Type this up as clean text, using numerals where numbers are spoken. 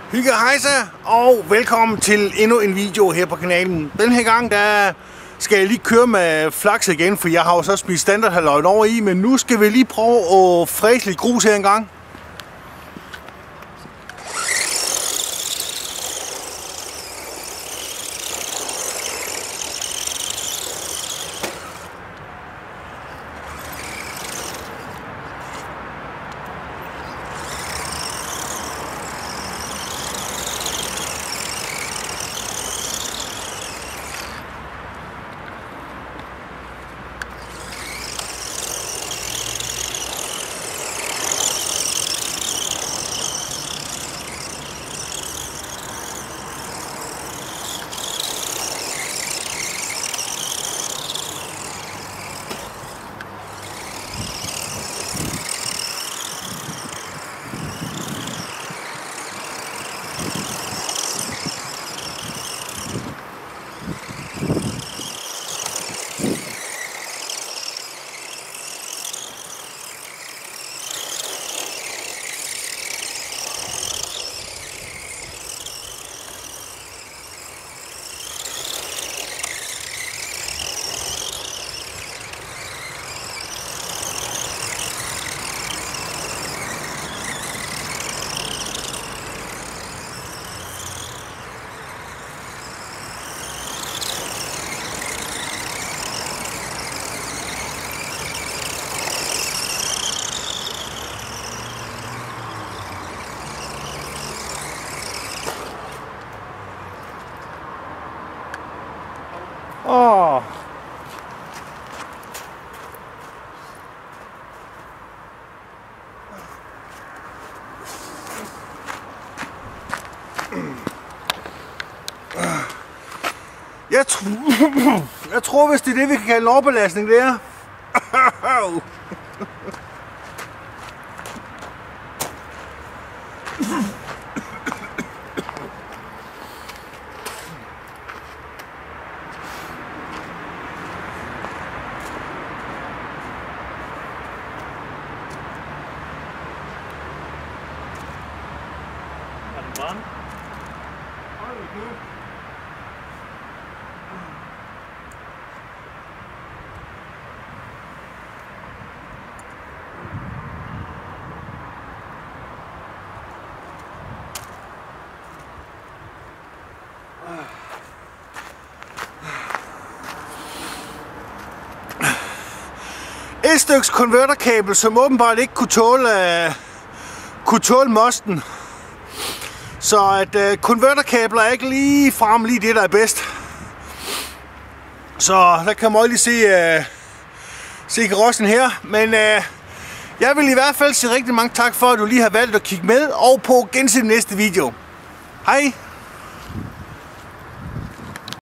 Hygge hejsa, og velkommen til endnu en video her på kanalen. Den her gang, der skal jeg lige køre med flaks igen, for jeg har jo så spist standardhalvøjen over i, men nu skal vi lige prøve at fræse lidt grus her en gang. Jeg tror, hvis det er det, vi kan kalde en overbelastning, det er. Et stykke konverterkabel, som åbenbart ikke kunne tåle mosten. Så at konverterkabler er ikke lige frem lige det, der er bedst. Så der kan man lige se karossen her. Men jeg vil i hvert fald sige rigtig mange tak for, at du lige har valgt at kigge med, og på gense den næste video. Hej!